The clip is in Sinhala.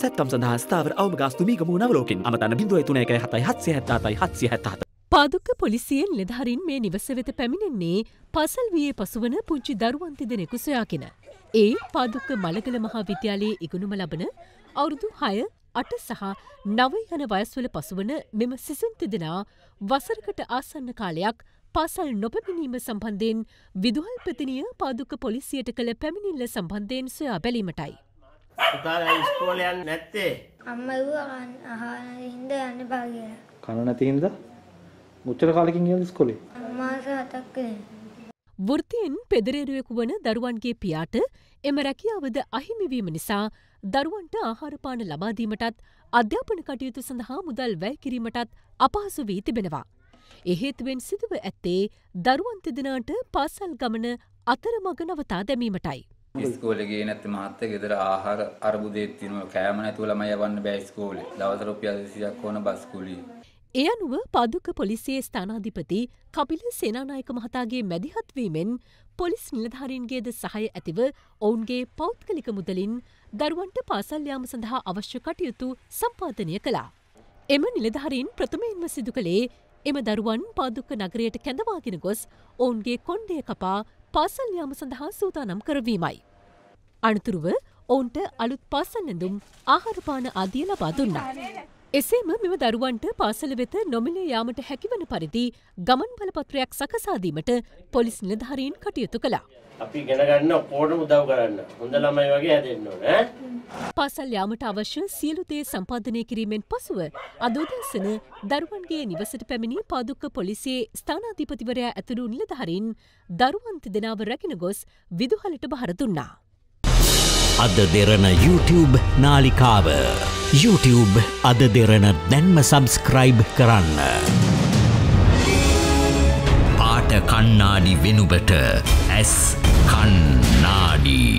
සැත්කම් සඳහා ස්ථාවර අවම ගාස්තු මීගමු නවලෝකින් අමතන 0.1 පාදුක්ක පොලිසියෙන් නිලධාරීන් මේ නිවස වෙත පැමිණෙන්නේ පාසල් වියේ පසුවන පුංචි දරුවන් තිදෙනෙකු සොයාගෙන. ඒ පාදුක්ක මලගල මහා විද්‍යාලයේ ඉගෙනුම ලබන අවුරුදු 6, 8 සහ 9 යන වයස්වල පසුවන මෙම සිසුන් තිදෙනා වසරකට ආසන්න කාලයක් පාසල් නොපැමිණීම සම්බන්ධයෙන් විදුහල්පතිනිය පාදුක්ක පොලිසියට කළ පැමිණිල්ල සම්බන්ධයෙන් සොයා බැලීමටයි. පුතාලා ඉස්කෝලේ යන්නේ නැත්තේ? අම්මා කිව්වා අහන හින්දා යන්න බා කියලා. කන නැති හින්දා? මුචතර කාලෙකින් ගියද ඉස්කෝලේ? මාස 7ක් වෘත්තියෙන් පෙදරේරුවෙකු වන දරුවන්ගේ පියාට එම රැකියාවද අහිමිවීම නිසා දරුවන්ට ආහාරපාන ලබා දීමටත් අධ්‍යාපන කටයුතු සඳහා මුදල් වැය කිරීමටත් අපහසු වී තිබෙනවා. ඒ හේතුවෙන් සිදුව ඇත්තේ දරුවන් තිදෙනාට පාසල් ගමන අතරමඟ නවතා දැමීමටයි. ඉස්කෝලේ ගියේ නැත්නම් මහත්තයා ගෙදර ආහාර අරබුදයක් තියෙනවා. කෑම නැතුව ළමයි යවන්න බෑ ඉස්කෝලේ. දවස් රුපියල් 200ක් ඕන බස් කුලිය. ඒ අනුව පාදුක්ක පොලිසියේ ස්ථානාධිපති කපිල සේනානායක මහතාගේ මැදිහත් වීමෙන් පොලිස් නිලධාරීන්ගේද සහාය ඇතිව ඔවුන්ගේ පෞද්ගලික මුදලින් දරුවන්ට පාසල් යාම සඳහා අවශ්‍ය කටයුතු සම්පාදනය කළා. එම නිලධාරීන් ප්‍රථමයෙන්ම සිදු කළේ එම දරුවන් පාදුක්ක නගරයට කැඳවාගෙන ගොස් ඔවුන්ගේ කොණ්ඩය කපා පාසල් යාම සඳහා සූදානම් කරවීමයි. අනතුරුව ඔවුන්ට අලුත් පාසල් ඇඳුම් ආහාරපාන ආදිය ලබා දුන්නා. එසේම මෙම දරුවන්ට පාසල වෙත නොමිලේ යාමට හැකිවන පරිදි ගමන් බලපත්‍රයක් සකසා දීමට පොලිස් නිලධාරීන් කටයුතු කළා. අපි ඉගෙන ගන්න ඔක්කොටම උදව් කරන්න. හොඳ ළමයි වගේ හැදෙන්න ඕන ඈ. පාසල් යාමට අවශ්‍ය සියලු දේ සම්පාදනය කිරීමෙන් පසුව අද උදෑසන දරුවන්ගේ නිවසට පැමිණි පාදුක්ක පොලිසියේ ස්ථානාධිපතිවරයා ඇතුළු නිලධාරීන් දරුවන් තිදෙනාව රැගෙන ගොස් විදුහලට බහර දුන්නා. අද දෙරණ YouTube නාලිකාව YouTube අද දෙරණ දැන්ම සබස්ක්‍රයිබ් කරන්න. පාට කන්නාඩි වෙනුවට ඇස් කන්නාඩි